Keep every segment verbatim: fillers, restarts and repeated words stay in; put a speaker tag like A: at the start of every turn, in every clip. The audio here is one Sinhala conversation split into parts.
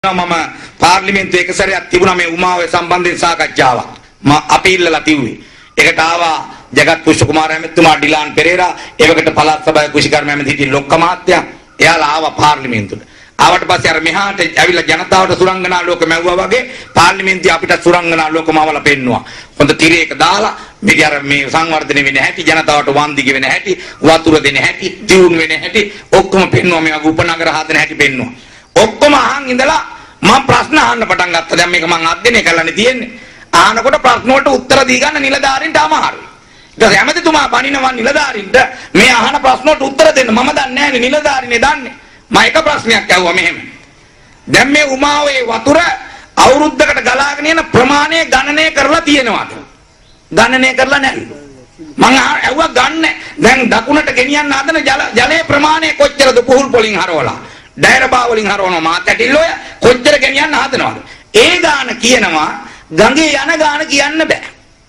A: මම පාර්ලිමේන්තුවේ එක සැරයක් තිබුණා මේ උමාවේ සම්බන්ධයෙන් සාකච්ඡාවක්. මම අපි ඉල්ලලා තිව්වේ. ඒකට ආවා ජගත් පුෂ්ප කුමාර ඇමතුමා, ඩිලාන් පෙරේරා, එවකට පළාත් සභාවේ කුෂිකර්ම ඇමති හිටිය ලොක්ක මහත්තයා. එයාලා ආවා පාර්ලිමේන්තුවට. ආවට පස්සේ අර මෙහාට ඇවිල්ලා ජනතාවට සුරංගනා ලෝක මැව්වා වගේ පාර්ලිමේන්තුවේ අපිට සුරංගනා ලෝකමවල පෙන්නවා. හොඳ තිරයක දාලා මේක අර මේ සංවර්ධනය වෙන හැටි, ජනතාවට වන්දි වෙන හැටි, වතුර දෙන හැටි, දියුණු වෙන හැටි ඔක්කොම පෙන්නවා. මේ වගේ උපනගර හදන හැටි පෙන්නවා. ඔක්කොම අහන් ඉඳලා මම ප්‍රශ්න අහන්න පටන් ගත්තා. දැන් මේක මම අධ්‍යයනය කරලානේ තියෙන්නේ. අහනකොට ප්‍රශ්න වලට උත්තර දී ගන්න නිලධාරීන්ට අමාරුයි. ඊට පස්සේ ඇමතිතුමා බණිනවා නිලධාරීන්ට මේ අහන ප්‍රශ්න වලට උත්තර දෙන්න. මම දන්නේ නැහැ නේ, නිලධාරීනේ දන්නේ. මම එක ප්‍රශ්නයක් අහුවා මෙහෙම. දැන් මේ උමාවේ වතුර අවුරුද්දකට ගලාගෙන යන ප්‍රමාණය ගණනය කරලා තියෙනවද? ගණනය කරලා නැහැ. මම අහුවා ගන්න. දැන් දකුණට ගෙනියන්න හදන ජලයේ ප්‍රමාණය කොච්චරද පුහුල් පොලින් හරවලා? ඩයරබා වලින් හරවනවා මාත් ඇටිල්ලෝය කොච්චර ගෙනියන්න හදනවද? ඒ ගාන කියනවා ගඟේ යන ගාන කියන්න බෑ.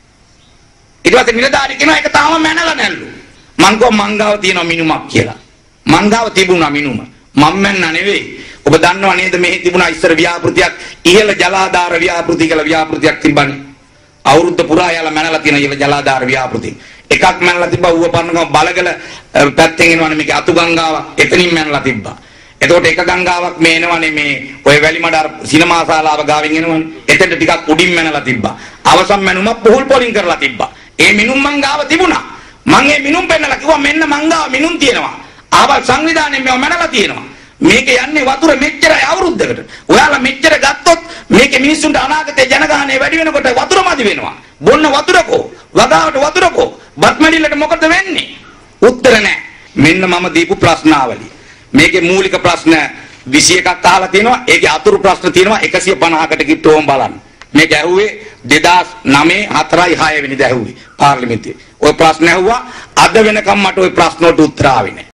A: ඊට පස්සේ නිලධාරී කියනවා ඒක තාම මැනලා නැල්ලු. මං කෝ මංගාව තියෙනවා මිනුමක් කියලා. මංගාව තිබුණා මිනුම. මම මැන්න නෙවෙයි. ඔබ දන්නව නේද මෙහි තිබුණා ඉස්සර ව්‍යාපෘතියක් ඉහළ ජලාධාර ව්‍යාපෘති කියලා ව්‍යාපෘතියක් තිබ්බනේ. අවුරුද්ද පුරා යාලා මැනලා තියෙන ඉහළ ජලාධාර ව්‍යාපෘති. එකක් මැනලා තිබ්බා ඌව පන්නකම බලගල පැත්තෙන් එනවනේ මේක අතු ගංගාවක්. එතනින් මැනලා තිබ්බා. එතකොට එක ගංගාවක් මේ එනවනේ මේ ඔය වැලිමඩ අර සිනමා ශාලාව ගාවින් එනවනේ. එතෙන්ට ටිකක් උඩින් මැනලා තිබ්බා. අවසන් මැනුම පුහුල් පොලින් කරලා තිබ්බා. ඒ මිනුම් මං ගාව තිබුණා. මං ඒ මිනුම් පෙන්නලා කිව්වා මෙන්න මං ගාව මිනුම් තියෙනවා. ආවල් සංවිධානයෙන් මේව මැනලා තියෙනවා. මේක යන්නේ වතුර මෙච්චරයි අවුරුද්දකට. ඔයාලා මෙච්චර ගත්තොත් මේකේ මිනිස්සුන්ට අනාගතේ ජනගහනය වැඩි වෙනකොට වතුර මදි වෙනවා. බොන්න වතුරකෝ, වගාවට වතුරකෝ, බත් මැඩිල්ලට මොකද වෙන්නේ? උත්තර නැහැ. මෙන්න මම දීපු ප්‍රශ්නාවලිය. මේකේ මූලික ප්‍රශ්න විසි එකක් අහලා තියෙනවා. ඒකේ අතුරු ප්‍රශ්න තියෙනවා එකසිය පනහකට කිට්ටු ඕම් බලන්න. මේක ඇහුවේ දෙදාස් නවය හතරයි හය වෙනිදා ඇහුවේ පාර්ලිමේන්තුවේ. ওই ප්‍රශ්න ඇහුවා අද වෙනකම් මට ওই ප්‍රශ්න වලට උත්තර ආවේ නැහැ.